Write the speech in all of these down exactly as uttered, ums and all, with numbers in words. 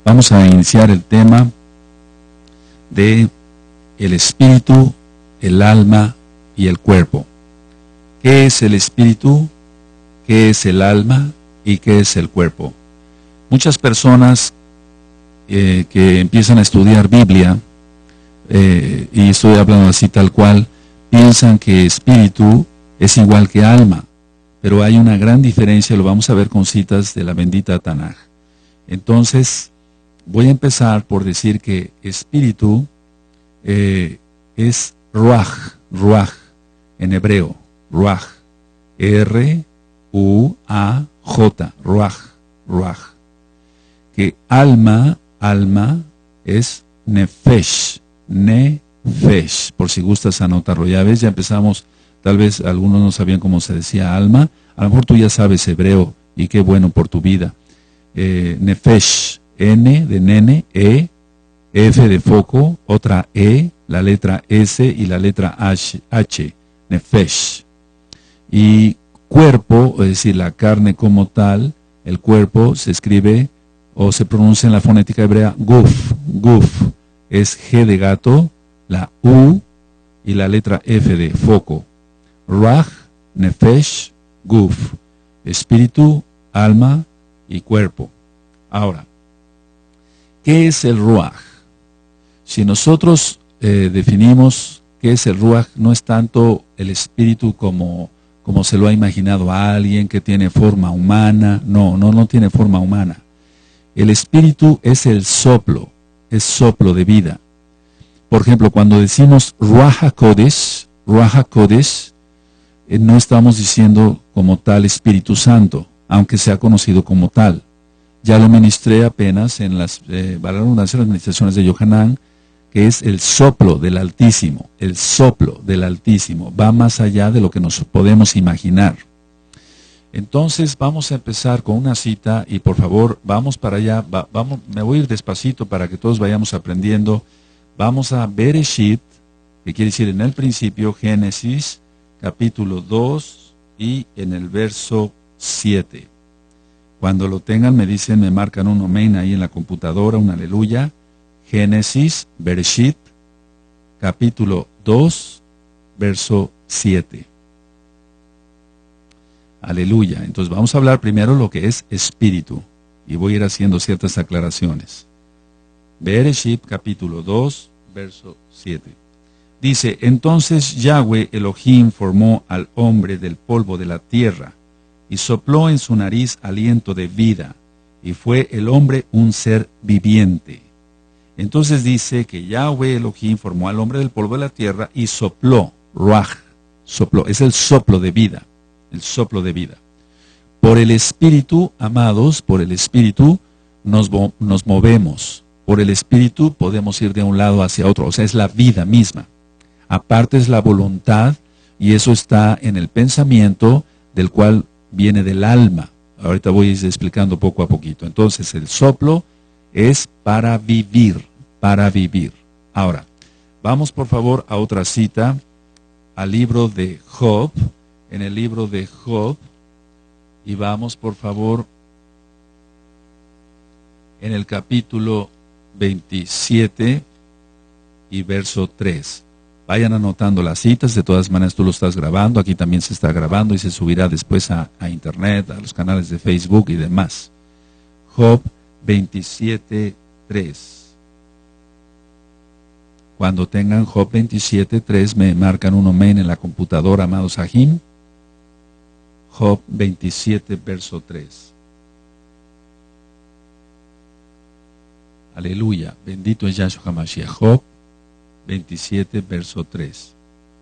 vamos a iniciar el tema de el espíritu, el alma y el cuerpo. ¿Qué es el espíritu? ¿Qué es el alma? ¿Y qué es el cuerpo? Muchas personas eh, que empiezan a estudiar Biblia, eh, y estoy hablando así tal cual, piensan que espíritu es igual que alma, pero hay una gran diferencia, lo vamos a ver con citas de la bendita Tanaj. Entonces, voy a empezar por decir que espíritu eh, es ruaj, ruaj, en hebreo, ruaj, R U A J, ruaj, ruaj. Que alma, alma, es nefesh, nefesh, por si gustas anotarlo. Ya ves, ya empezamos, tal vez algunos no sabían cómo se decía alma, a lo mejor tú ya sabes hebreo, y qué bueno por tu vida. Eh, nefesh, N de nene, E, F de foco, otra E, la letra S y la letra H, H, nefesh. Y cuerpo, es decir, la carne como tal, el cuerpo se escribe o se pronuncia en la fonética hebrea guf, guf, es G de gato, la U y la letra F de foco. Ruach, nefesh, guf, espíritu, alma y cuerpo. Ahora, ¿qué es el ruach? Si nosotros eh, definimos qué es el ruach, no es tanto el espíritu como, como se lo ha imaginado a alguien que tiene forma humana. No, no, no tiene forma humana. El espíritu es el soplo, es soplo de vida. Por ejemplo, cuando decimos Ruach HaKodesh, Ruach HaKodesh, eh, no estamos diciendo como tal Espíritu Santo, aunque sea conocido como tal. Ya lo ministré apenas en las, eh, para la redundancia, las ministraciones de Yohanan, que es el soplo del Altísimo, el soplo del Altísimo, va más allá de lo que nos podemos imaginar. Entonces vamos a empezar con una cita y por favor vamos para allá, va, vamos, me voy a ir despacito para que todos vayamos aprendiendo. Vamos a Bereshit, que quiere decir en el principio, Génesis, capítulo dos y en el verso siete. Cuando lo tengan me dicen, me marcan un amén ahí en la computadora, un aleluya. Génesis, Bereshit, capítulo dos, verso siete. Aleluya. Entonces vamos a hablar primero lo que es espíritu y voy a ir haciendo ciertas aclaraciones. Bereshit capítulo dos, verso siete. Dice, entonces Yahweh Elohim formó al hombre del polvo de la tierra y sopló en su nariz aliento de vida y fue el hombre un ser viviente. Entonces dice que Yahweh Elohim formó al hombre del polvo de la tierra y sopló, ruach, sopló, es el soplo de vida. El soplo de vida. Por el Espíritu, amados, por el Espíritu nos, nos movemos. Por el Espíritu podemos ir de un lado hacia otro. O sea, es la vida misma. Aparte es la voluntad y eso está en el pensamiento del cual viene del alma. Ahorita voy a ir explicando poco a poquito. Entonces, el soplo es para vivir, para vivir. Ahora, vamos por favor a otra cita, al libro de Job. En el libro de Job, y vamos por favor en el capítulo veintisiete y verso tres. Vayan anotando las citas, de todas maneras tú lo estás grabando, aquí también se está grabando y se subirá después a, a internet, a los canales de Facebook y demás. Job veintisiete, tres. Cuando tengan Job veintisiete, tres, me marcan un amén en la computadora, amados Sahim. Job veintisiete, verso tres. Aleluya, bendito es Yahshua HaMashiach. Job veintisiete, verso tres.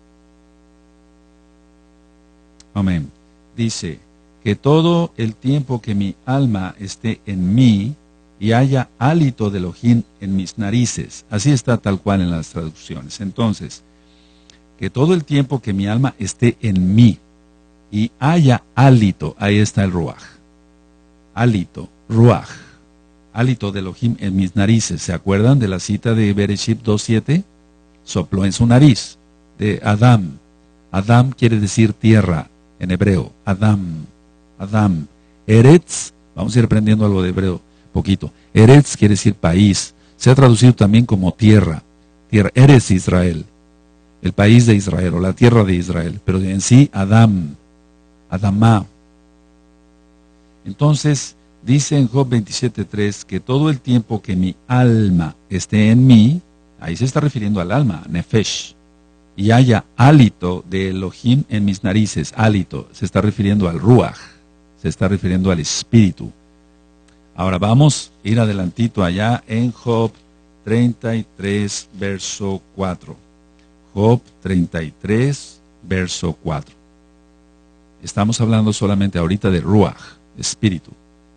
Amén. Dice, que todo el tiempo que mi alma esté en mí y haya hálito de Elohim en mis narices. Así está tal cual en las traducciones. Entonces, que todo el tiempo que mi alma esté en mí y haya hálito, ahí está el ruaj, hálito, ruaj, hálito de Elohim en mis narices. ¿Se acuerdan de la cita de Bereshit dos siete? Sopló en su nariz, de Adam. Adam quiere decir tierra en hebreo, Adam, Adam. Eretz, vamos a ir aprendiendo algo de hebreo, poquito. Eretz quiere decir país. Se ha traducido también como tierra. Tierra. Eretz Israel. El país de Israel o la tierra de Israel. Pero en sí, Adam. Adamá. Entonces, dice en Job veintisiete tres que todo el tiempo que mi alma esté en mí, ahí se está refiriendo al alma, Nefesh, y haya hálito de Elohim en mis narices, hálito, se está refiriendo al Ruach, se está refiriendo al espíritu. Ahora vamos a ir adelantito allá en Job treinta y tres, verso cuatro. Job treinta y tres, verso cuatro. Estamos hablando solamente ahorita de Ruach, espíritu.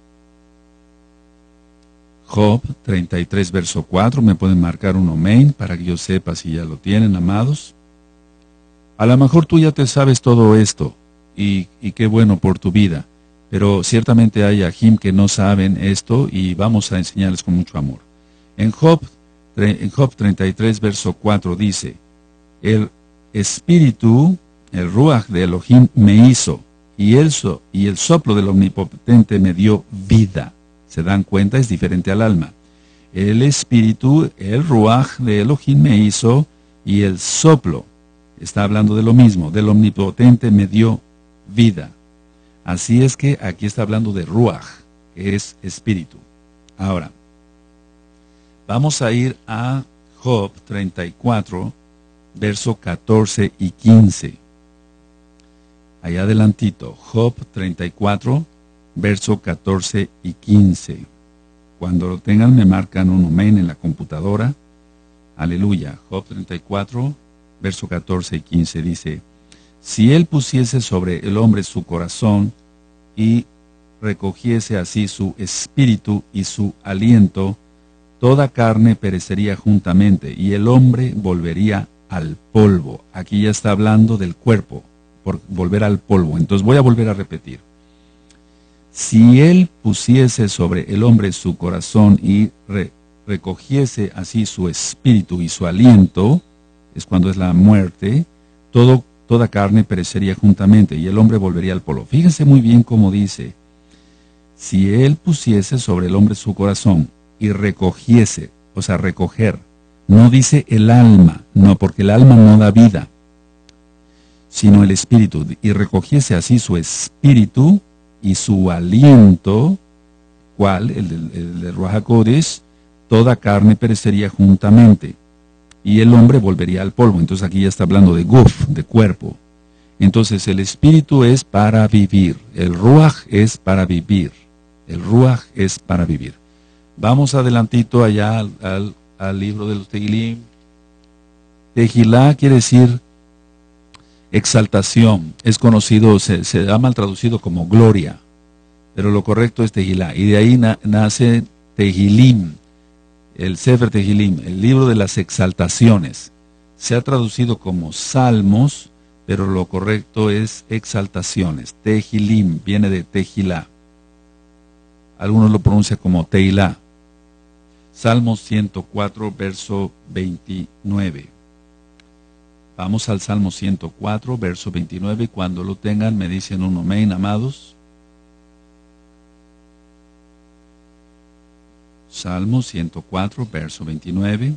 Job treinta y tres, verso cuatro, me pueden marcar un amén para que yo sepa si ya lo tienen, amados. A lo mejor tú ya te sabes todo esto, y, y qué bueno por tu vida, pero ciertamente hay ajim que no saben esto, y vamos a enseñarles con mucho amor. En Job, en Job treinta y tres, verso cuatro dice, el espíritu, el ruach de Elohim me hizo, y el, so, y el soplo del omnipotente me dio vida. ¿Se dan cuenta? Es diferente al alma. El espíritu, el ruach de Elohim me hizo, y el soplo, está hablando de lo mismo, del omnipotente me dio vida. Así es que aquí está hablando de ruach, que es espíritu. Ahora, vamos a ir a Job treinta y cuatro, verso catorce y quince. Allá adelantito, Job treinta y cuatro, verso catorce y quince. Cuando lo tengan me marcan un amén en la computadora. Aleluya. Job treinta y cuatro, verso catorce y quince dice, si él pusiese sobre el hombre su corazón y recogiese así su espíritu y su aliento, toda carne perecería juntamente y el hombre volvería al polvo. Aquí ya está hablando del cuerpo, por volver al polvo. Entonces voy a volver a repetir. Si él pusiese sobre el hombre su corazón y re, recogiese así su espíritu y su aliento, es cuando es la muerte, todo, toda carne perecería juntamente y el hombre volvería al polvo. Fíjense muy bien cómo dice, si él pusiese sobre el hombre su corazón y recogiese, o sea, recoger, no dice el alma, no, porque el alma no da vida, sino el espíritu, y recogiese así su espíritu y su aliento, ¿cuál? El de, el de Ruach HaKodesh, toda carne perecería juntamente, y el hombre volvería al polvo. Entonces aquí ya está hablando de guf, de cuerpo. Entonces el espíritu es para vivir, el Ruach es para vivir, el Ruach es para vivir. Vamos adelantito allá al, al, al libro de los Tehilim. Tejilá quiere decir exaltación, es conocido, se, se ha mal traducido como gloria, pero lo correcto es Tejilá, y de ahí na, nace Tehilim, el Sefer Tehilim, el libro de las exaltaciones. Se ha traducido como salmos, pero lo correcto es exaltaciones. Tehilim viene de Tejilá, algunos lo pronuncian como Teilá. Salmos ciento cuatro, verso veintinueve. Vamos al Salmo ciento cuatro, verso veintinueve, y cuando lo tengan me dicen un amén, amados. Salmo ciento cuatro, verso veintinueve.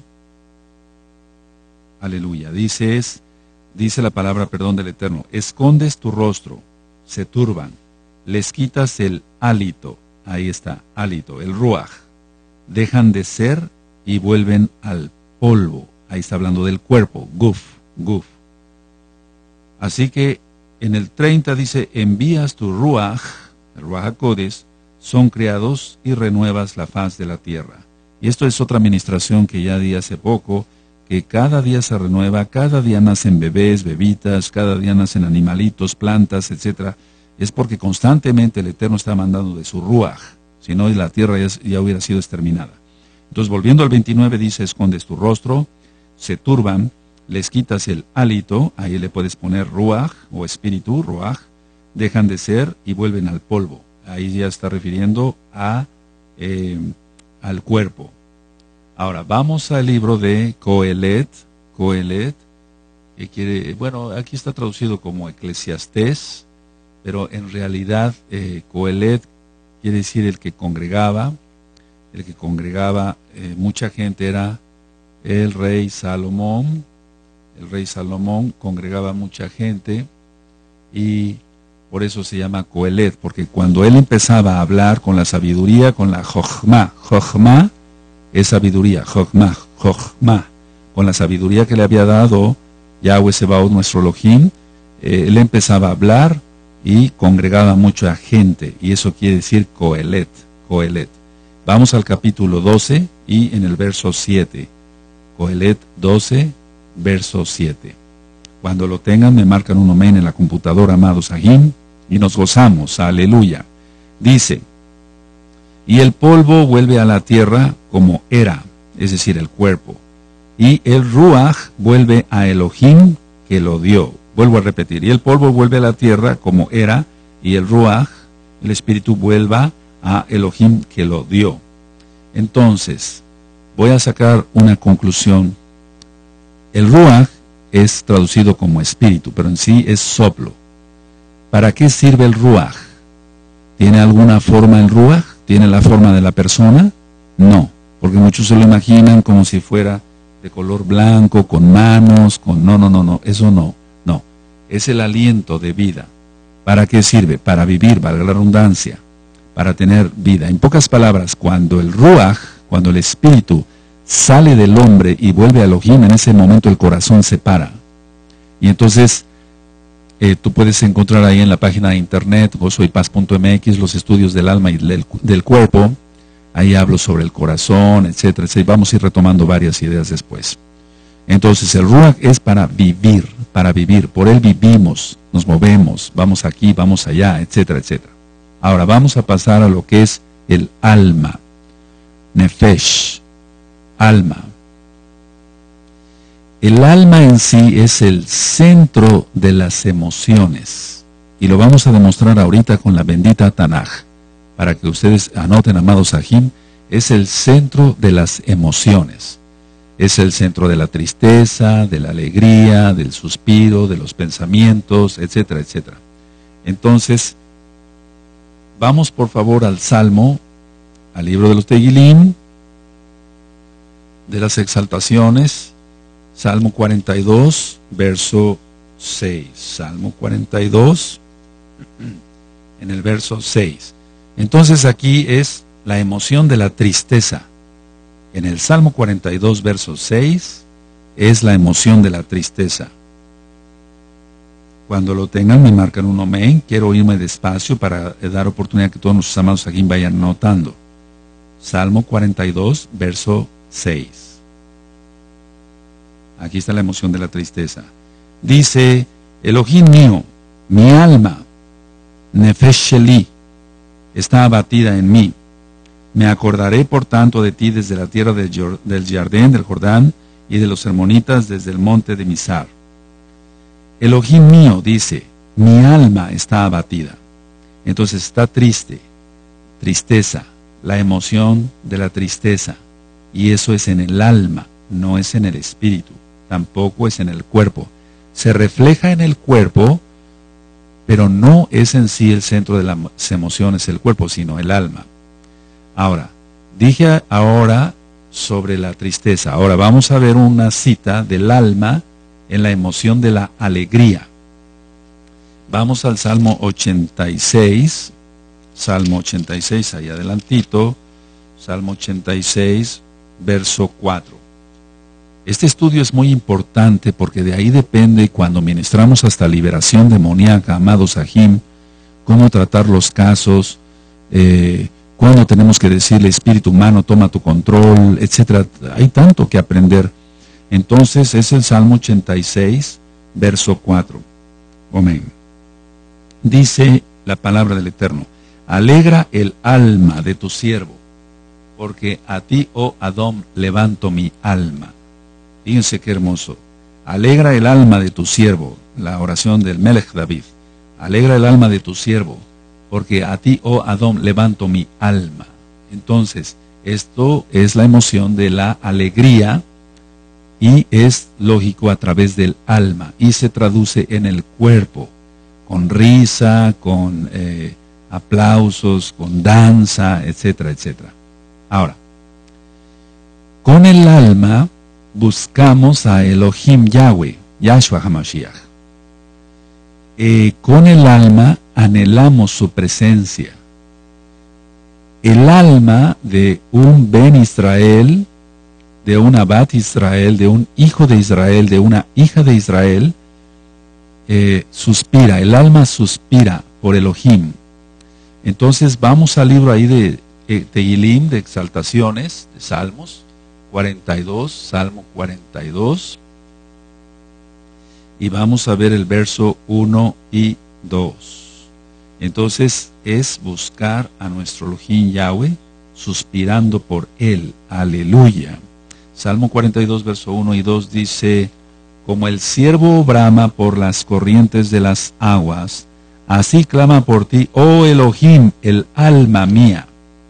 Aleluya. Dice, es, dice la palabra, perdón, del Eterno, escondes tu rostro, se turban, les quitas el hálito, ahí está, hálito, el ruach, dejan de ser y vuelven al polvo. Ahí está hablando del cuerpo, guf. Guf. Así que en el treinta dice, envías tu Ruach, el Ruach HaKodesh, son creados y renuevas la faz de la tierra. Y esto es otra administración que ya di hace poco, que cada día se renueva, cada día nacen bebés, bebitas, cada día nacen animalitos, plantas, etcétera. Es porque constantemente el Eterno está mandando de su Ruach, si no la tierra ya, ya hubiera sido exterminada. Entonces volviendo al veintinueve dice, escondes tu rostro, se turban, les quitas el hálito, ahí le puedes poner ruach o espíritu, ruach, dejan de ser y vuelven al polvo. Ahí ya está refiriendo a, eh, al cuerpo. Ahora, vamos al libro de Coelet, Coelet, que quiere, bueno, aquí está traducido como Eclesiastés, pero en realidad eh, Coelet quiere decir el que congregaba, el que congregaba eh, mucha gente era el rey Salomón. El rey Salomón congregaba mucha gente y por eso se llama Coelet, porque cuando él empezaba a hablar con la sabiduría, con la Jochma, Jochma es sabiduría, Jochma, Jochma, con la sabiduría que le había dado Yahweh Sebaot, nuestro Elohim, eh, él empezaba a hablar y congregaba mucha gente, y eso quiere decir Coelet, Coelet. Vamos al capítulo doce y en el verso siete. Coelet doce, verso siete. Cuando lo tengan me marcan un amén en la computadora, amados Sahim, y nos gozamos, aleluya. Dice, y el polvo vuelve a la tierra como era, es decir, el cuerpo, y el ruach vuelve a Elohim que lo dio. Vuelvo a repetir, y el polvo vuelve a la tierra como era, y el ruach, el espíritu, vuelva a Elohim que lo dio. Entonces, voy a sacar una conclusión. El ruach es traducido como espíritu, pero en sí es soplo. ¿Para qué sirve el ruach? ¿Tiene alguna forma el ruach? ¿Tiene la forma de la persona? No, porque muchos se lo imaginan como si fuera de color blanco, con manos, con... No, no, no, no, eso no, no. Es el aliento de vida. ¿Para qué sirve? Para vivir, valga la redundancia, para tener vida. En pocas palabras, cuando el ruach, cuando el espíritu sale del hombre y vuelve a Elohim, en ese momento el corazón se para. Y entonces, eh, tú puedes encontrar ahí en la página de internet, gozoypaz punto m x, los estudios del alma y del, del cuerpo. Ahí hablo sobre el corazón, etcétera, etcétera. Vamos a ir retomando varias ideas después. Entonces, el ruach es para vivir, para vivir. Por él vivimos, nos movemos, vamos aquí, vamos allá, etcétera, etcétera. Ahora, vamos a pasar a lo que es el alma. Nefesh, alma. El alma en sí es el centro de las emociones. Y lo vamos a demostrar ahorita con la bendita Tanaj. Para que ustedes anoten, amados Sahim, es el centro de las emociones. Es el centro de la tristeza, de la alegría, del suspiro, de los pensamientos, etcétera, etcétera. Entonces, vamos por favor al Salmo, al libro de los Tehilim, de las exaltaciones, Salmo cuarenta y dos, verso seis. Salmo cuarenta y dos, en el verso seis. Entonces aquí es la emoción de la tristeza. En el Salmo cuarenta y dos, verso seis, es la emoción de la tristeza. Cuando lo tengan, me marcan un amén. Quiero irme despacio para dar oportunidad que todos nuestros amados aquí vayan notando. Salmo cuarenta y dos, verso seis. Aquí está la emoción de la tristeza. Dice, Elohim mío, mi alma, nefesh sheli, está abatida en mí. Me acordaré por tanto de ti desde la tierra del, del Jardín, del Jordán, y de los hermonitas desde el monte de Misar. Elohim mío, dice, mi alma está abatida. Entonces está triste, tristeza, la emoción de la tristeza. Y eso es en el alma, no es en el espíritu, tampoco es en el cuerpo. Se refleja en el cuerpo, pero no es en sí el centro de las emociones el cuerpo, sino el alma. Ahora, dije ahora sobre la tristeza. Ahora vamos a ver una cita del alma en la emoción de la alegría. Vamos al Salmo ochenta y seis, Salmo ochenta y seis, ahí adelantito, Salmo ochenta y seis, verso cuatro. Este estudio es muy importante porque de ahí depende, cuando ministramos hasta liberación demoníaca, amados Sahim, cómo tratar los casos, eh, cuando tenemos que decirle, espíritu humano, toma tu control, etcétera. Hay tanto que aprender. Entonces es el Salmo ochenta y seis, verso cuatro. Amén. Dice la palabra del Eterno, alegra el alma de tu siervo, porque a ti, oh Adón, levanto mi alma. Fíjense qué hermoso. Alegra el alma de tu siervo, la oración del Melech David. Alegra el alma de tu siervo, porque a ti, oh Adón, levanto mi alma. Entonces, esto es la emoción de la alegría y es lógico a través del alma y se traduce en el cuerpo, con risa, con eh, aplausos, con danza, etcétera, etcétera. Ahora, con el alma buscamos a Elohim Yahweh, Yahshua HaMashiach. Eh, con el alma anhelamos su presencia. El alma de un Ben Israel, de una Bat Israel, de un hijo de Israel, de una hija de Israel, eh, suspira, el alma suspira por Elohim. Entonces vamos al libro ahí de eh, Tehilim, de exaltaciones, de Salmos cuarenta y dos, Salmo cuarenta y dos, y vamos a ver el verso uno y dos. Entonces es buscar a nuestro Elohim Yahweh, suspirando por Él. Aleluya. Salmo cuarenta y dos, verso uno y dos dice: como el ciervo brama por las corrientes de las aguas, así clama por ti, oh Elohim, el alma mía.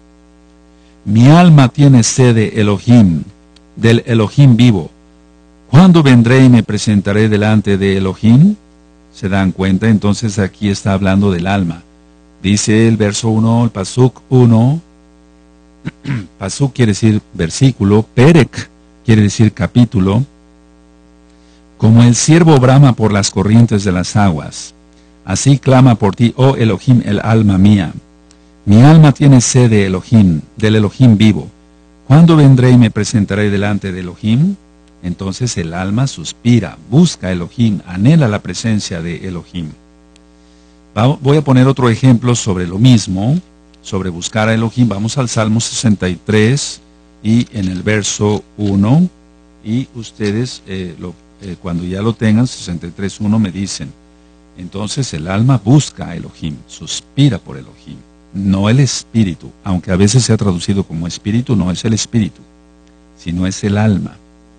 Mi alma tiene sed de Elohim, del Elohim vivo. ¿Cuándo vendré y me presentaré delante de Elohim? ¿Se dan cuenta? Entonces aquí está hablando del alma. Dice el verso uno, el Pasuk uno. Pasuk quiere decir versículo. Perek quiere decir capítulo. Como el ciervo brama por las corrientes de las aguas, así clama por ti, oh Elohim, el alma mía. Mi alma tiene sed de Elohim, del Elohim vivo. ¿Cuándo vendré y me presentaré delante de Elohim? Entonces el alma suspira, busca a Elohim, anhela la presencia de Elohim. Voy a poner otro ejemplo sobre lo mismo, sobre buscar a Elohim. Vamos al Salmo sesenta y tres y en el verso uno, y ustedes eh, lo, eh, cuando ya lo tengan, sesenta y tres uno, me dicen. Entonces el alma busca a Elohim, suspira por Elohim, no el espíritu, aunque a veces se ha traducido como espíritu, no es el espíritu, sino es el alma.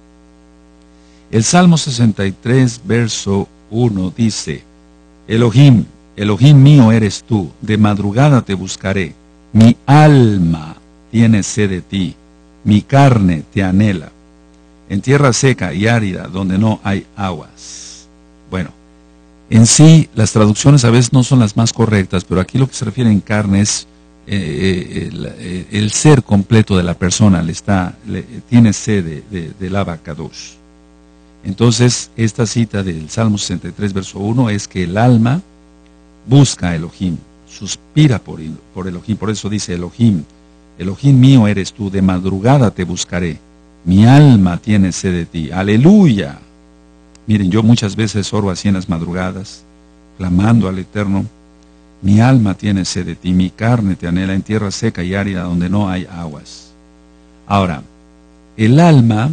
El Salmo sesenta y tres, verso uno dice: Elohim, Elohim mío eres tú, de madrugada te buscaré, mi alma tiene sed de ti, mi carne te anhela, en tierra seca y árida, donde no hay aguas. Bueno, en sí, las traducciones a veces no son las más correctas, pero aquí lo que se refiere en carne es eh, el, el ser completo de la persona, le está, le, tiene sed de, de, del Abacadosh. Entonces, esta cita del Salmo sesenta y tres, verso uno, es que el alma busca a Elohim, suspira por, por Elohim, por eso dice Elohim, Elohim mío eres tú, de madrugada te buscaré, mi alma tiene sed de ti, aleluya. Miren, yo muchas veces oro así en las madrugadas, clamando al Eterno, mi alma tiene sed de ti, mi carne te anhela en tierra seca y árida donde no hay aguas. Ahora, el alma,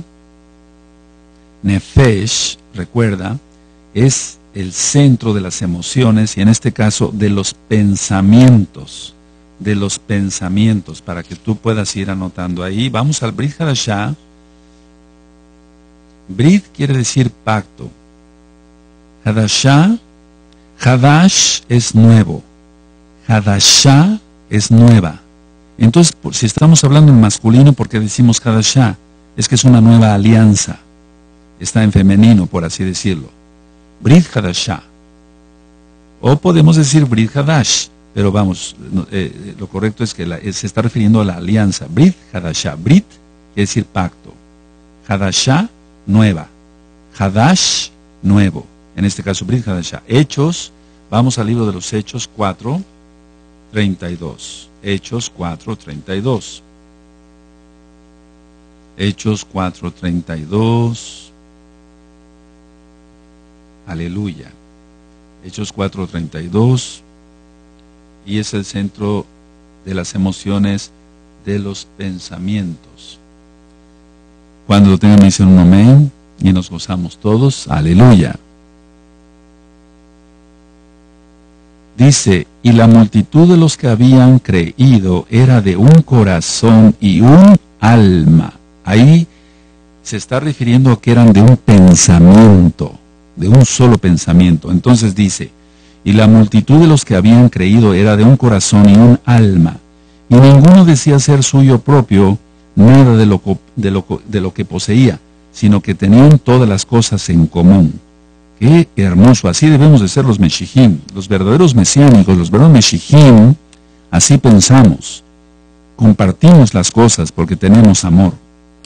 Nefesh, recuerda, es el centro de las emociones y en este caso de los pensamientos, de los pensamientos, para que tú puedas ir anotando ahí. Vamos al Brit Hadashah. Brit quiere decir pacto. Hadashah, Hadash es nuevo. Hadashah es nueva. Entonces, si estamos hablando en masculino, ¿por qué decimos Hadashah? Es que es una nueva alianza. Está en femenino, por así decirlo. Brit Hadashah. O podemos decir Brit Hadash, pero vamos, eh, lo correcto es que la, se está refiriendo a la alianza. Brit Hadashah. Brit quiere decir pacto. Hadashah, nueva. Hadash, nuevo. En este caso, Brit Hadashah. Hechos, vamos al libro de los Hechos cuatro, treinta y dos. Hechos cuatro, treinta y dos. Hechos cuatro, treinta y dos. Aleluya. Hechos cuatro, treinta y dos. Y es el centro de las emociones, de los pensamientos. Cuando lo tengan, me dicen un amén y nos gozamos todos. Aleluya. Dice, y la multitud de los que habían creído era de un corazón y un alma. Ahí se está refiriendo a que eran de un pensamiento, de un solo pensamiento. Entonces dice, y la multitud de los que habían creído era de un corazón y un alma, y ninguno decía ser suyo propio nada de lo, de lo, de lo que poseía, sino que tenían todas las cosas en común. ¡Qué hermoso! Así debemos de ser los Meshijim, los verdaderos mesiánicos, los verdaderos Meshijim. Así pensamos, compartimos las cosas porque tenemos amor.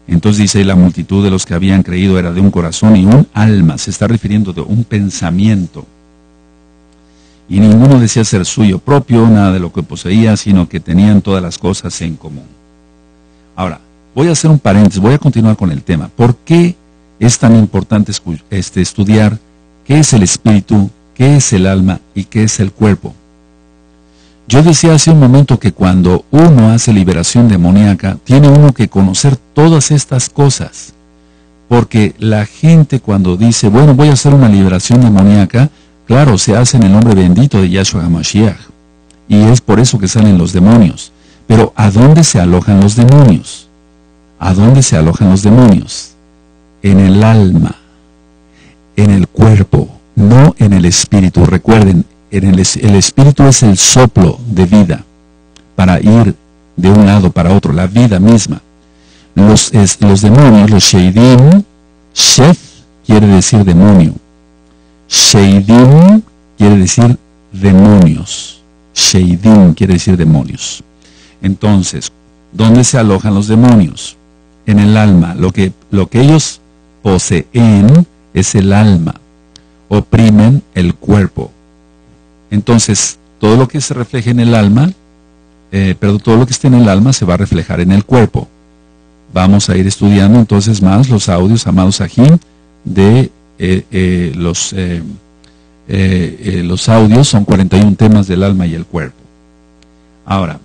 Entonces dice, la multitud de los que habían creído era de un corazón y un alma, se está refiriendo de un pensamiento. Y ninguno decía ser suyo propio, nada de lo que poseía, sino que tenían todas las cosas en común. Ahora, voy a hacer un paréntesis, voy a continuar con el tema. ¿Por qué es tan importante este, estudiar qué es el espíritu, qué es el alma y qué es el cuerpo? Yo decía hace un momento que cuando uno hace liberación demoníaca, tiene uno que conocer todas estas cosas. Porque la gente cuando dice, bueno, voy a hacer una liberación demoníaca, claro, se hace en el nombre bendito de Yahshua HaMashiach. Y es por eso que salen los demonios. Pero ¿a dónde se alojan los demonios? ¿A dónde se alojan los demonios? En el alma, en el cuerpo, no en el espíritu. Recuerden, en el, el espíritu es el soplo de vida para ir de un lado para otro, la vida misma. Los, es, los demonios, los sheidim, shef quiere decir demonio. Sheidim quiere decir demonios. Sheidim quiere decir demonios. Entonces, ¿dónde se alojan los demonios? En el alma. Lo que, lo que ellos poseen es el alma. Oprimen el cuerpo. Entonces, todo lo que se refleja en el alma, eh, pero todo lo que esté en el alma se va a reflejar en el cuerpo. Vamos a ir estudiando entonces más los audios, amados Ajim, de eh, eh, los, eh, eh, eh, los audios, son cuarenta y un temas del alma y el cuerpo. Ahora,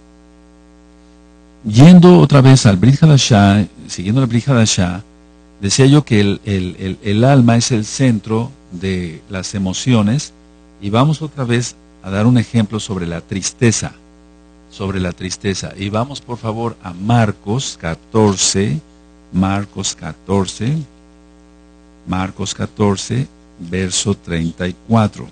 yendo otra vez al Brit Hadashah, siguiendo el Brit Hadashah, decía yo que el, el, el, el alma es el centro de las emociones, y vamos otra vez a dar un ejemplo sobre la tristeza, sobre la tristeza. Y vamos por favor a Marcos catorce, Marcos catorce, Marcos catorce, verso treinta y cuatro.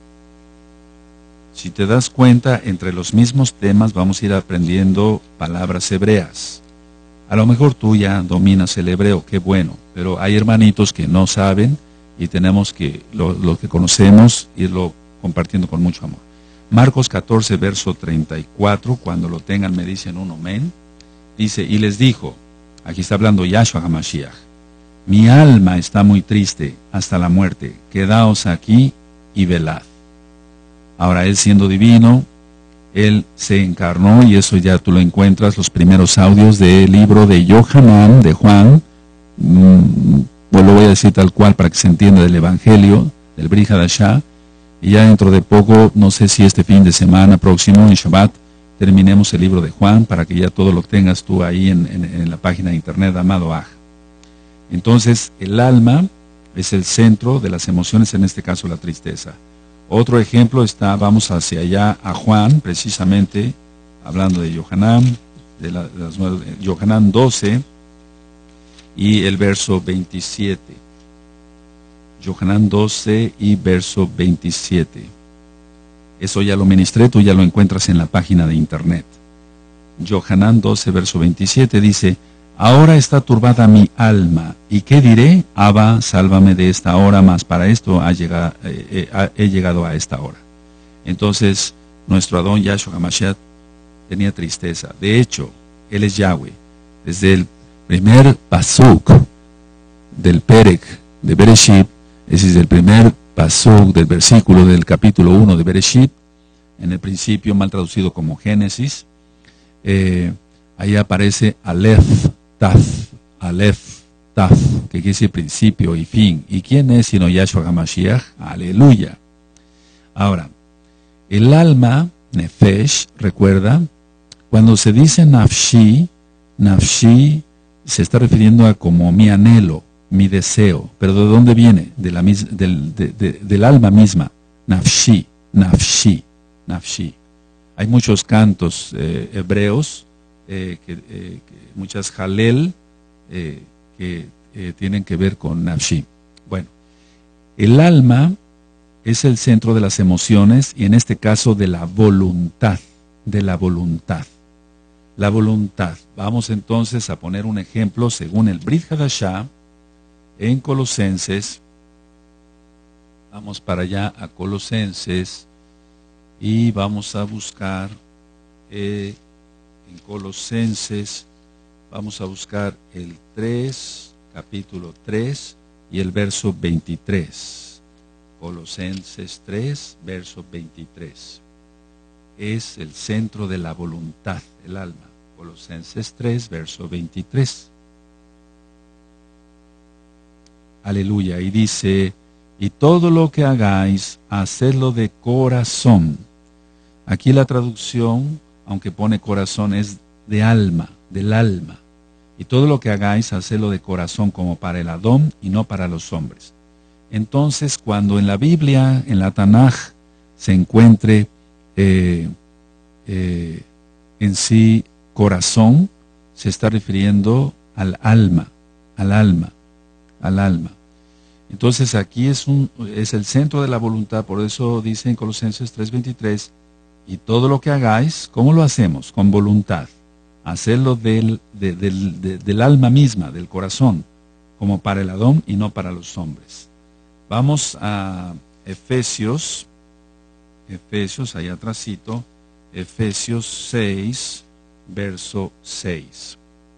Si te das cuenta, entre los mismos temas vamos a ir aprendiendo palabras hebreas. A lo mejor tú ya dominas el hebreo, qué bueno, pero hay hermanitos que no saben y tenemos que, lo, lo que conocemos, irlo compartiendo con mucho amor. Marcos catorce, verso treinta y cuatro, cuando lo tengan me dicen un amén. Dice, y les dijo, aquí está hablando Yahshua HaMashiach, mi alma está muy triste hasta la muerte, quedaos aquí y velad. Ahora, él siendo divino, él se encarnó, y eso ya tú lo encuentras, los primeros audios del libro de Yohanan, de Juan, mmm, pues lo voy a decir tal cual para que se entienda, del Evangelio, del Brit Hadashah, y ya dentro de poco, no sé si este fin de semana próximo, en Shabbat, terminemos el libro de Juan, para que ya todo lo tengas tú ahí en, en, en la página de internet, amado Aj. Entonces, el alma es el centro de las emociones, en este caso la tristeza. Otro ejemplo está, vamos hacia allá a Juan, precisamente, hablando de Yohanan, de, la, de las Yohanan doce, y el verso veintisiete. Yohanan doce y verso veintisiete. Eso ya lo ministré, tú ya lo encuentras en la página de internet. Yohanan doce, verso veintisiete dice, ahora está turbada mi alma, ¿y qué diré? Abba, sálvame de esta hora, mas para esto ha llegado, eh, eh, he llegado a esta hora. Entonces, nuestro Adón Yahshua HaMashiach tenía tristeza. De hecho, él es Yahweh. Desde el primer pasuk del Perek de Bereshit, ese es el primer pasuk del versículo del capítulo uno de Bereshit, en el principio, mal traducido como Génesis, eh, ahí aparece Aleph, Taf, Aleph, Taf, que quiere decir principio y fin. ¿Y quién es sino Yahshua HaMashiach? Aleluya. Ahora, el alma, Nefesh, recuerda, cuando se dice Nafshi, Nafshi se está refiriendo a como mi anhelo, mi deseo. ¿Pero de dónde viene? De la, del, de, de, del alma misma. Nafshi, Nafshi, Nafshi. Hay muchos cantos eh, hebreos, eh, que, eh, que muchas halel, eh, que eh, tienen que ver con Nafshi. Bueno, el alma es el centro de las emociones, y en este caso de la voluntad, de la voluntad. La voluntad. Vamos entonces a poner un ejemplo según el Brit Hadashah, en Colosenses. Vamos para allá a Colosenses y vamos a buscar eh, en Colosenses Vamos a buscar el tres, capítulo tres y el verso veintitrés. Colosenses tres, verso veintitrés. Es el centro de la voluntad, el alma. Colosenses tres, verso veintitrés. Aleluya. Y dice, y todo lo que hagáis, hacedlo de corazón. Aquí la traducción, aunque pone corazón, es de alma, del alma. Y todo lo que hagáis, hacedlo de corazón, como para el Adón y no para los hombres. Entonces, cuando en la Biblia, en la Tanaj, se encuentre eh, eh, en sí corazón, se está refiriendo al alma, al alma, al alma. Entonces aquí es, un, es el centro de la voluntad, por eso dice en Colosenses tres veintitrés, y todo lo que hagáis, ¿cómo lo hacemos? Con voluntad. Hacerlo del, de, del, de, del alma misma, del corazón, como para el Adón y no para los hombres. Vamos a Efesios, Efesios, allá atrásito, Efesios seis, verso seis.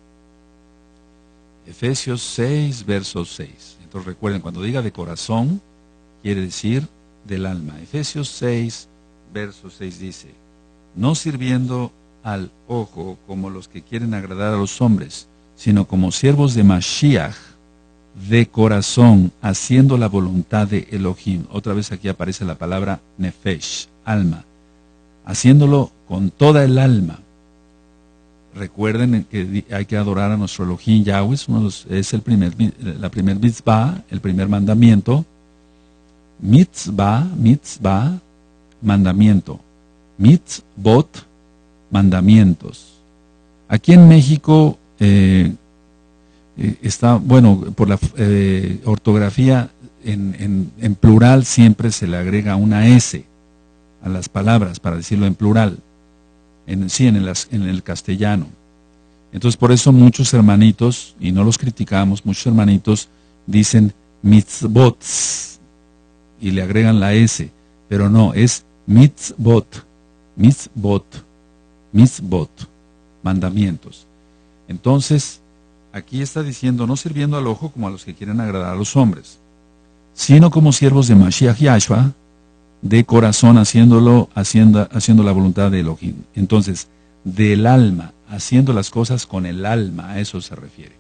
Efesios seis, verso seis. Entonces recuerden, cuando diga de corazón, quiere decir del alma. Efesios seis, verso seis dice, no sirviendo al ojo como los que quieren agradar a los hombres, sino como siervos de Mashiach, de corazón, haciendo la voluntad de Elohim. Otra vez aquí aparece la palabra nefesh, alma, haciéndolo con toda el alma. Recuerden que hay que adorar a nuestro Elohim Yahweh, es el primer, la primer mitzvah, el primer mandamiento. Mitzvah, mitzvah, mandamiento. Mitzvot, mandamientos. Aquí en México eh, está, bueno, por la eh, ortografía en, en, en plural siempre se le agrega una S a las palabras para decirlo en plural. En, sí, en el, en el castellano. Entonces, por eso muchos hermanitos, y no los criticamos, muchos hermanitos dicen mitzvots y le agregan la S, pero no, es mitzvot, mitzvot, mitzvot, mandamientos. Entonces, aquí está diciendo, no sirviendo al ojo como a los que quieren agradar a los hombres, sino como siervos de Mashiach Yahshua, de corazón, haciéndolo, haciendo, haciendo la voluntad de Elohim. Entonces, del alma, haciendo las cosas con el alma, a eso se refiere.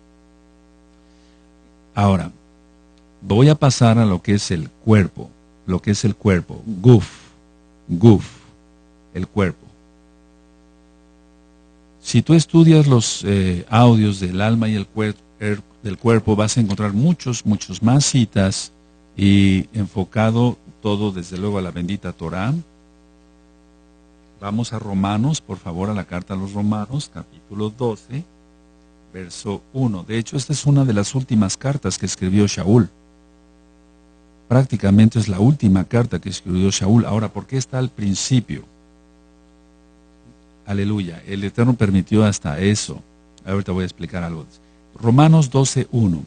Ahora, voy a pasar a lo que es el cuerpo, lo que es el cuerpo, guf, guf, el cuerpo. Si tú estudias los eh, audios del alma y el cuer er, del cuerpo, vas a encontrar muchos, muchos más citas y enfocado todo desde luego a la bendita Torah. Vamos a Romanos, por favor, a la carta a los Romanos, capítulo doce, verso uno. De hecho, esta es una de las últimas cartas que escribió Shaul. Prácticamente es la última carta que escribió Shaul. Ahora, ¿por qué está al principio? Aleluya, el Eterno permitió hasta eso. Ahorita voy a explicar algo. Romanos doce, uno.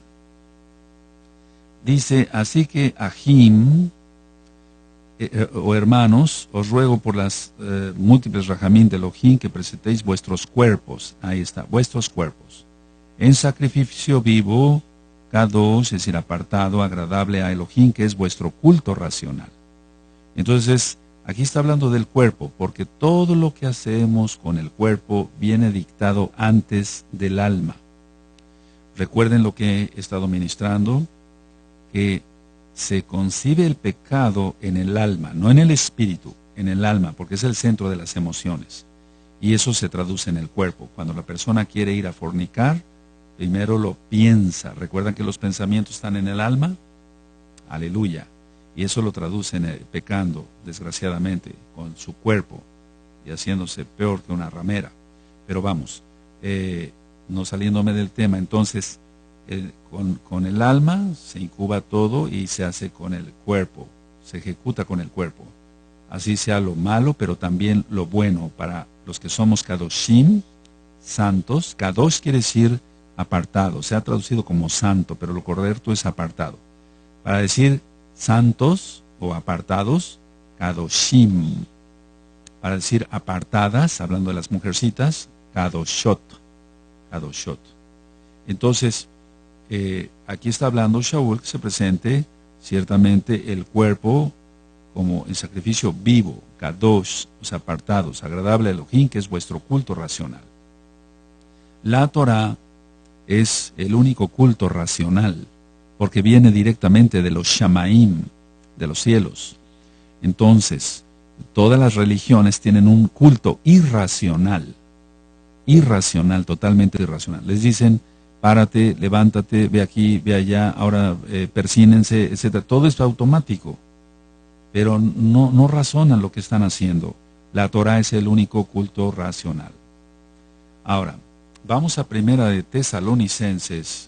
Dice, así que Ahim, Eh, o hermanos, os ruego por las eh, múltiples rajamín de Elohim que presentéis vuestros cuerpos, ahí está, vuestros cuerpos, en sacrificio vivo, kadosh, es decir, apartado, agradable a Elohim, que es vuestro culto racional. Entonces, aquí está hablando del cuerpo, porque todo lo que hacemos con el cuerpo viene dictado antes del alma. Recuerden lo que he estado ministrando, que se concibe el pecado en el alma, no en el espíritu, en el alma, porque es el centro de las emociones. Y eso se traduce en el cuerpo. Cuando la persona quiere ir a fornicar, primero lo piensa. ¿Recuerdan que los pensamientos están en el alma? Aleluya. Y eso lo traduce en el pecando, desgraciadamente, con su cuerpo y haciéndose peor que una ramera. Pero vamos, eh, no saliéndome del tema, entonces, El, con, con el alma se incuba todo y se hace con el cuerpo, se ejecuta con el cuerpo. Así sea lo malo, pero también lo bueno para los que somos kadoshim, santos. Kadosh quiere decir apartado, se ha traducido como santo, pero lo correcto es apartado. Para decir santos o apartados, kadoshim. Para decir apartadas, hablando de las mujercitas, kadoshot, kadoshot. Entonces, eh, aquí está hablando Shaul que se presente ciertamente el cuerpo como el sacrificio vivo, kadosh, o sea, apartados, agradable a Elohim, que es vuestro culto racional. La Torah es el único culto racional, porque viene directamente de los shamaim, de los cielos. Entonces, todas las religiones tienen un culto irracional, irracional, totalmente irracional. Les dicen, párate, levántate, ve aquí, ve allá, ahora eh, persínense, etcétera. Todo es automático, pero no, no razonan lo que están haciendo. La Torah es el único culto racional. Ahora, vamos a Primera de Tesalonicenses,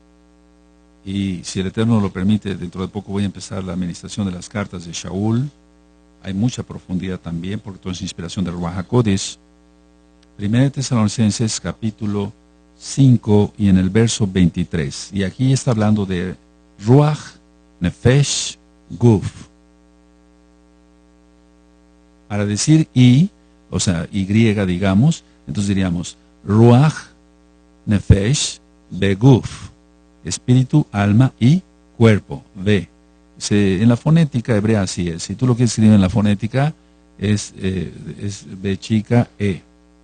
y si el Eterno lo permite, dentro de poco voy a empezar la administración de las cartas de Shaul. Hay mucha profundidad también, porque todo es inspiración del Ruach HaKodesh. Primera de Tesalonicenses, capítulo cinco, y en el verso veintitrés. Y aquí está hablando de Ruach, Nefesh, Guf. Para decir y, o sea, y, digamos, entonces diríamos Ruach, Nefesh, Beguf. Espíritu, alma y cuerpo. Ve. Se, en la fonética hebrea así es. Si tú lo quieres escribir en la fonética, es, eh, es B chica E.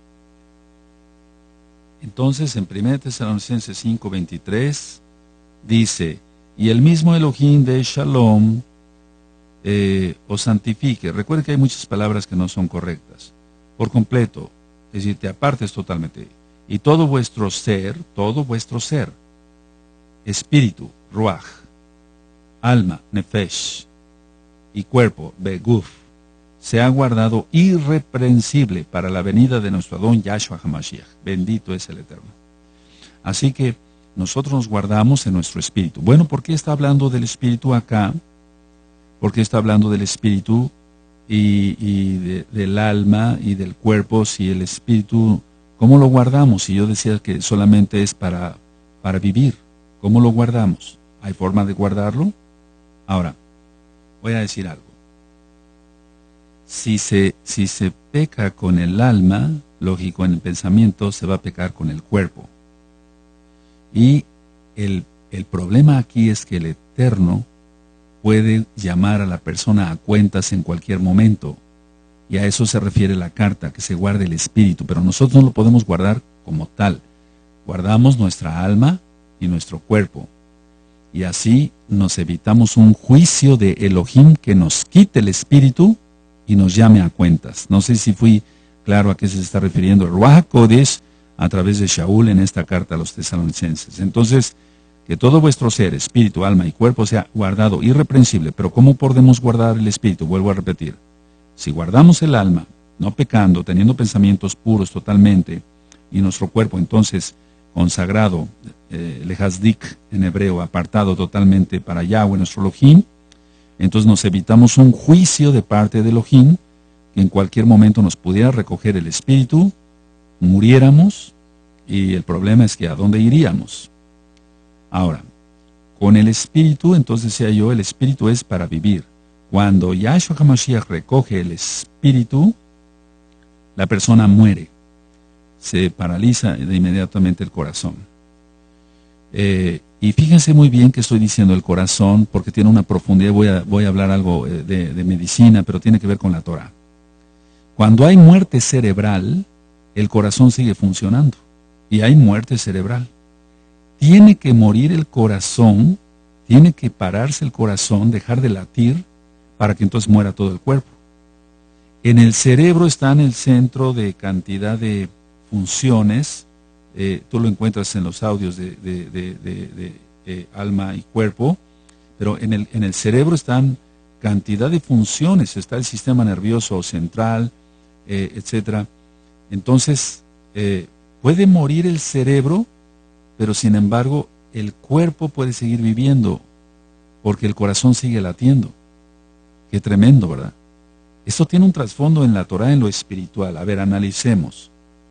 Entonces, en Primera Tesalonicenses cinco veintitrés, dice, y el mismo Elohim de Shalom eh, os santifique. Recuerde que hay muchas palabras que no son correctas. Por completo, es decir, te apartes totalmente. Y todo vuestro ser, todo vuestro ser, espíritu, ruach, alma, nefesh, y cuerpo, beguf, se ha guardado irreprensible para la venida de nuestro Adón Yahshua HaMashiach. Bendito es el Eterno. Así que nosotros nos guardamos en nuestro espíritu. Bueno, ¿por qué está hablando del espíritu acá? ¿Por qué está hablando del espíritu y, y de, del alma y del cuerpo? Si el espíritu, ¿cómo lo guardamos? Si yo decía que solamente es para, para vivir. ¿Cómo lo guardamos? ¿Hay forma de guardarlo? Ahora, voy a decir algo. Si se, si se peca con el alma, lógico, en el pensamiento, se va a pecar con el cuerpo. Y el, el problema aquí es que el Eterno puede llamar a la persona a cuentas en cualquier momento. Y a eso se refiere la carta, que se guarde el espíritu. Pero nosotros no lo podemos guardar como tal. Guardamos nuestra alma y nuestro cuerpo, y así nos evitamos un juicio de Elohim que nos quite el espíritu y nos llame a cuentas. No sé si fui claro a qué se está refiriendo el Ruach HaKodesh a través de Shaul en esta carta a los tesalonicenses. Entonces, que todo vuestro ser, espíritu, alma y cuerpo sea guardado irreprensible. Pero ¿cómo podemos guardar el espíritu? Vuelvo a repetir. Si guardamos el alma, no pecando, teniendo pensamientos puros totalmente, y nuestro cuerpo entonces consagrado, eh, lehazdik en hebreo, apartado totalmente para Yahweh, nuestro Elohim, entonces nos evitamos un juicio de parte de Elohim, que en cualquier momento nos pudiera recoger el espíritu, muriéramos, y el problema es que ¿a dónde iríamos? Ahora, con el espíritu, entonces decía yo, el espíritu es para vivir. Cuando Yahshua HaMashiach recoge el espíritu, la persona muere. Se paraliza de inmediatamente el corazón. Eh, y fíjense muy bien que estoy diciendo el corazón, porque tiene una profundidad. Voy a, voy a hablar algo de, de medicina, pero tiene que ver con la Torah. Cuando hay muerte cerebral, el corazón sigue funcionando, y hay muerte cerebral. Tiene que morir el corazón, tiene que pararse el corazón, dejar de latir, para que entonces muera todo el cuerpo. En el cerebro está en el centro de cantidad de funciones, eh, tú lo encuentras en los audios de, de, de, de, de eh, alma y cuerpo, pero en el, en el cerebro están cantidad de funciones, está el sistema nervioso central, eh, etcétera. Entonces, eh, puede morir el cerebro, pero sin embargo, el cuerpo puede seguir viviendo, porque el corazón sigue latiendo. Qué tremendo, ¿verdad? Esto tiene un trasfondo en la Torah, en lo espiritual. A ver, analicemos.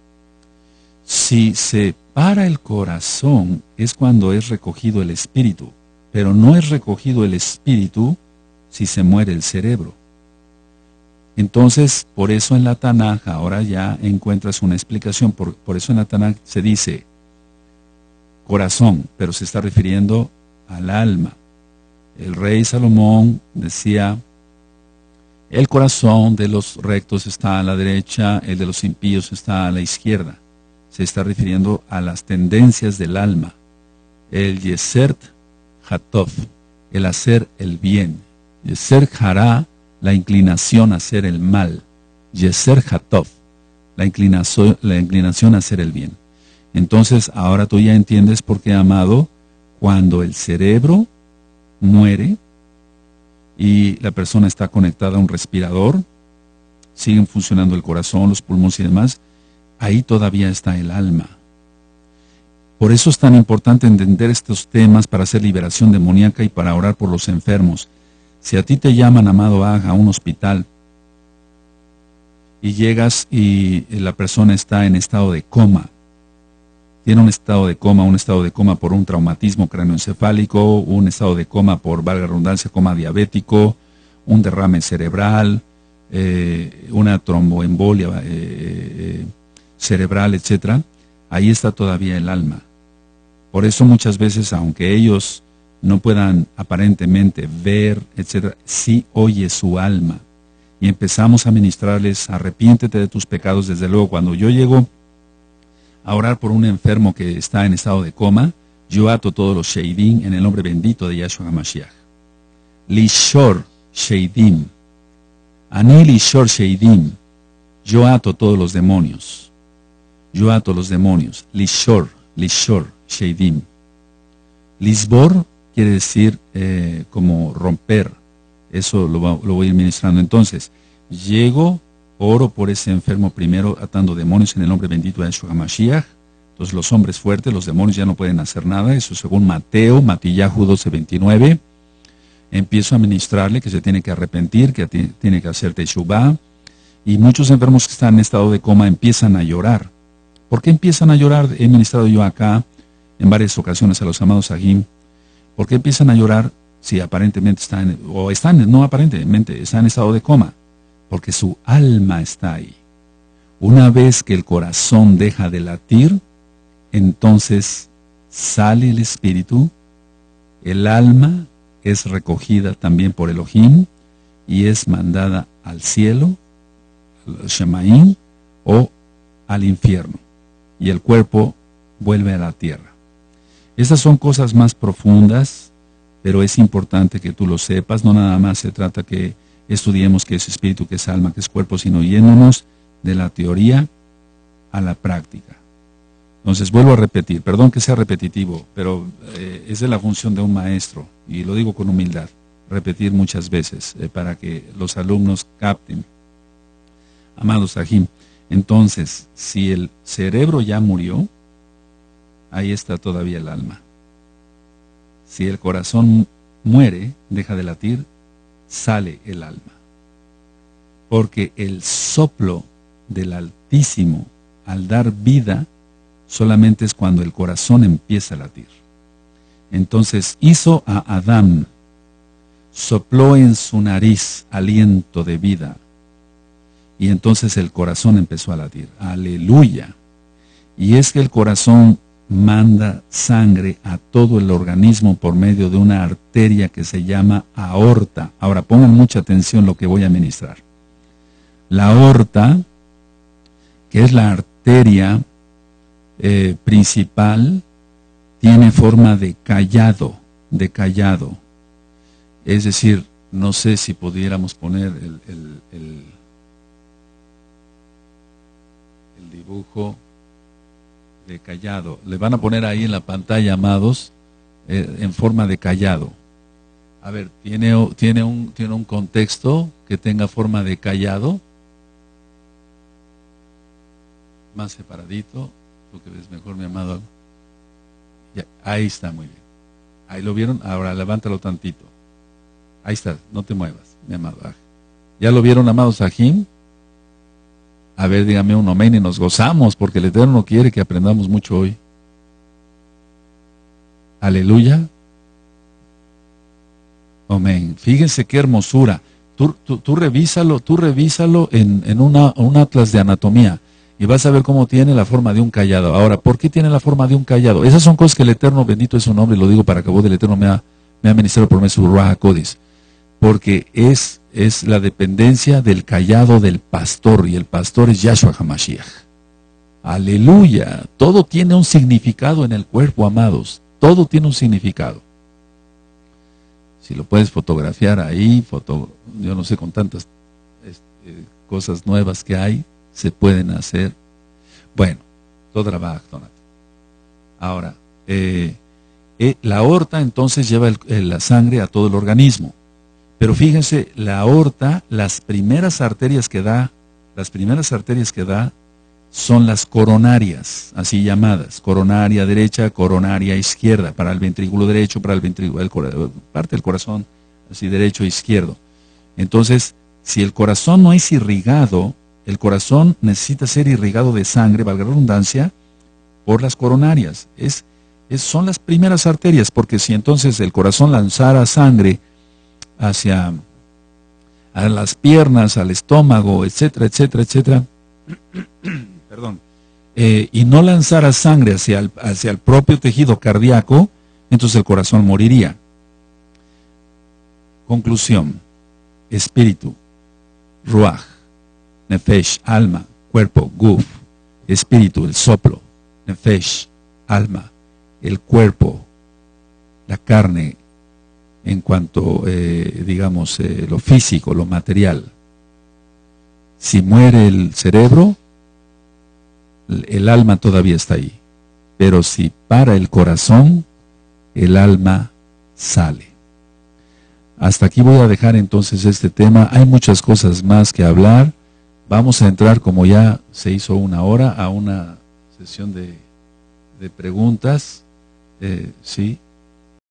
Si se para el corazón, es cuando es recogido el espíritu, pero no es recogido el espíritu si se muere el cerebro. Entonces, por eso en la Tanaj, ahora ya encuentras una explicación, por, por eso en la Tanaj se dice, corazón, pero se está refiriendo al alma. El rey Salomón decía, el corazón de los rectos está a la derecha, el de los impíos está a la izquierda. Se está refiriendo a las tendencias del alma. El Yesert Hatov, el hacer el bien. Yeser Hará, la inclinación a hacer el mal. Yeser Hatov, la inclinación, la inclinación a hacer el bien. Entonces, ahora tú ya entiendes por qué, amado, cuando el cerebro muere y la persona está conectada a un respirador, siguen funcionando el corazón, los pulmones y demás, ahí todavía está el alma. Por eso es tan importante entender estos temas para hacer liberación demoníaca y para orar por los enfermos. Si a ti te llaman, amado Aj, a un hospital y llegas y la persona está en estado de coma, tiene un estado de coma, un estado de coma por un traumatismo cráneoencefálico, un estado de coma por, valga la redundancia, coma diabético, un derrame cerebral, eh, una tromboembolia eh, eh, cerebral, etcétera, ahí está todavía el alma. Por eso muchas veces, aunque ellos no puedan aparentemente ver, etcétera, sí oye su alma. Y empezamos a ministrarles, arrepiéntete de tus pecados. Desde luego, cuando yo llego a orar por un enfermo que está en estado de coma, yo ato todos los sheidim en el nombre bendito de Yahshua HaMashiach. Lishor sheidim. Ani lishor sheidim. Yo ato todos los demonios. Yo ato los demonios. Lishor, lishor sheidim. Lisbor quiere decir eh, como romper. Eso lo, va, lo voy a ir ministrando. Entonces, llego, oro por ese enfermo primero, atando demonios en el nombre bendito de Yahshua HaMashiach. Entonces los hombres fuertes, los demonios ya no pueden hacer nada. Eso según Mateo, Matillahu doce veintinueve. Empiezo a ministrarle que se tiene que arrepentir, que tiene que hacer teshuvah. Y muchos enfermos que están en estado de coma empiezan a llorar. ¿Por qué empiezan a llorar? He ministrado yo acá en varias ocasiones a los amados Sahim. ¿Por qué empiezan a llorar si aparentemente están, o están, no aparentemente, están en estado de coma? Porque su alma está ahí. Una vez que el corazón deja de latir, entonces sale el espíritu, el alma es recogida también por Elohim y es mandada al cielo, al Shemaim, o al infierno, y el cuerpo vuelve a la tierra. Estas son cosas más profundas, pero es importante que tú lo sepas. No nada más se trata que estudiemos qué es espíritu, qué es alma, qué es cuerpo, sino yéndonos de la teoría a la práctica. Entonces vuelvo a repetir, perdón que sea repetitivo, pero eh, esa es la función de un maestro, y lo digo con humildad, repetir muchas veces eh, para que los alumnos capten. Amados Sahim, entonces, si el cerebro ya murió, ahí está todavía el alma. Si el corazón muere, deja de latir, sale el alma. Porque el soplo del Altísimo al dar vida solamente es cuando el corazón empieza a latir. Entonces hizo a Adán, sopló en su nariz aliento de vida, y entonces el corazón empezó a latir. Aleluya. Y es que el corazón manda sangre a todo el organismo por medio de una arteria que se llama aorta. Ahora pongan mucha atención lo que voy a ministrar. La aorta, que es la arteria eh, principal, tiene forma de cayado, de cayado. Es decir, no sé si pudiéramos poner el, el, el, el dibujo de cayado. Le van a poner ahí en la pantalla, amados, eh, en forma de cayado. A ver, ¿tiene, tiene, un, ¿tiene un contexto que tenga forma de cayado? Más separadito, tú que ves mejor, mi amado. Ya, ahí está, muy bien. Ahí lo vieron, ahora levántalo tantito. Ahí está, no te muevas, mi amado. ¿Ya lo vieron, amados Sahim? A ver, dígame un amén y nos gozamos, porque el Eterno quiere que aprendamos mucho hoy. Aleluya. Amén. Fíjense qué hermosura. Tú, tú, tú revísalo, tú revísalo en, en una, un atlas de anatomía. y vas a ver cómo tiene la forma de un callado. Ahora, ¿por qué tiene la forma de un callado? Esas son cosas que el Eterno, bendito es su nombre, y lo digo para que vos del Eterno me ha, me ha ministrado por medio de su Ruach HaKodesh, porque es, es la dependencia del callado del pastor, y el pastor es Yahshua HaMashiach. Aleluya, todo tiene un significado en el cuerpo, amados, todo tiene un significado. Si lo puedes fotografiar ahí, foto, yo no sé, con tantas este, cosas nuevas que hay, se pueden hacer. Bueno, todo trabaja. Ahora, eh, eh, la aorta entonces lleva el, el, la sangre a todo el organismo. Pero fíjense, la aorta, las primeras arterias que da, las primeras arterias que da son las coronarias, así llamadas, coronaria derecha, coronaria izquierda, para el ventrículo derecho, para el ventrículo, el, parte del corazón, así derecho e izquierdo. Entonces, si el corazón no es irrigado, el corazón necesita ser irrigado de sangre, valga la redundancia, por las coronarias. Es, es, son las primeras arterias, porque si entonces el corazón lanzara sangre hacia a las piernas, al estómago, etcétera, etcétera, etcétera, perdón, eh, y no lanzara sangre hacia el, hacia el propio tejido cardíaco, entonces el corazón moriría. Conclusión: espíritu, ruach, nefesh, alma, cuerpo, guf, espíritu, el soplo, nefesh, alma, el cuerpo, la carne, en cuanto, eh, digamos, eh, lo físico, lo material. Si muere el cerebro, el alma todavía está ahí. Pero si para el corazón, el alma sale. Hasta aquí voy a dejar entonces este tema. Hay muchas cosas más que hablar. Vamos a entrar, como ya se hizo una hora, a una sesión de, de preguntas. Eh, ¿sí?